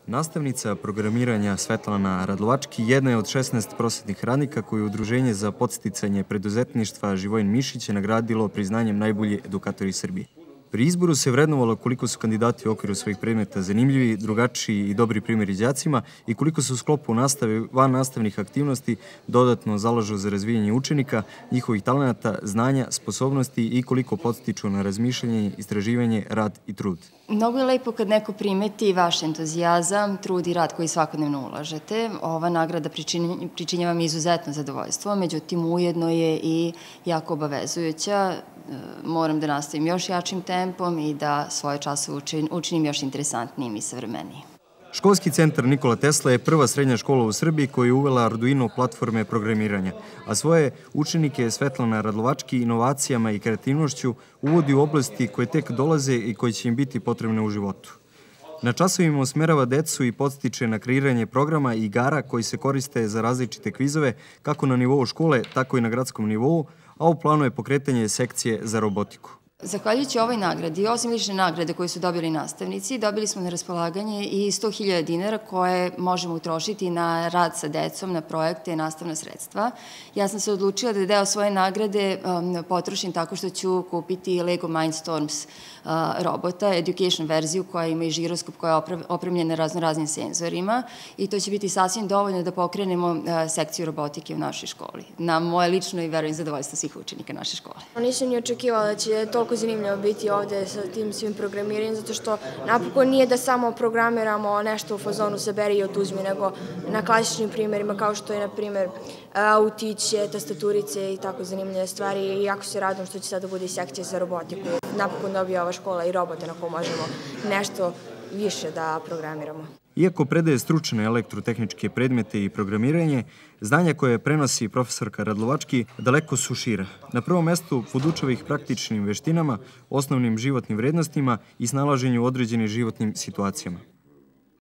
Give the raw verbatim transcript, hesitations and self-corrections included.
Nastavnica programiranja Svetlana Radlovački jedna je od šesnaest prosvetnih radnika koju je Udruženje za podsticanje preduzetništva Živojin Mišić je nagradilo priznanjem najbolji edukatori Srbije. Pri izboru se vrednovalo koliko su kandidati u okviru svojih predmeta zanimljivi, drugačiji i dobri primjeri đacima i koliko se u sklopu nastave van nastavnih aktivnosti dodatno zalažu za razvijanje učenika, njihovih talenata, znanja, sposobnosti i koliko podstiču na razmišljanje, istraživanje, rad i trud. Mnogo je lepo kad neko primeti vaš entuzijazam, trud i rad koji svakodnevno ulažete. Ova nagrada pričinjava mi izuzetno zadovoljstvo, međutim ujedno je i jako obavezujuća. Moram da nastavim još jačim tempom i da svoje časove učinim još interesantnijim i savremenijim. Školski centar Nikola Tesla je prva srednja škola u Srbiji koja je uvela Arduino platforme programiranja, a svoje učenike Svetlana Radlovački inovacijama i kreativnošću uvodi u oblasti koje tek dolaze i koje će im biti potrebne u životu. Na časovima usmerava decu i podstiče na kreiranje programa i igara koji se koriste za različite kvizove, kako na nivou škole, tako i na gradskom nivou, a u planu je pokretanje sekcije za robotiku. Zahvaljujući ovoj nagradi, osim lične nagrade koje su dobili nastavnici, dobili smo na raspolaganje i sto hiljada dinara koje možemo utrošiti na rad sa decom, na projekte i nastavna sredstva. Ja sam se odlučila da deo svoje nagrade potrošim tako što ću kupiti Lego Mindstorms robota, education verziju koja ima i žiroskop koja je opremljena raznoraznim senzorima i to će biti sasvim dovoljno da pokrenemo sekciju robotike u našoj školi. Na moje lično i verujem zadovoljstvo svih učenika naše škole. Nisam ni očekivala da će toliko zanimljivo biti ovde sa tim svim programiranjem, zato što napokon nije da samo programiramo nešto u fazonu saberi i otuzmi, nego na klasičnim primjerima kao što je, na primjer, autiće, tastaturice i tako zanimljive stvari i jako se radujem što će sada bude i sekcija za robotiku. Napokon dobija ova škola i robote na koje možemo nešto više da programiramo. Iako predaje stručne elektrotehničke predmete i programiranje, znanja koje prenosi profesorka Radlovački daleko su šira. Na prvom mestu podučava ih praktičnim veštinama, osnovnim životnim vrednostima i snalaženju u određenim životnim situacijama.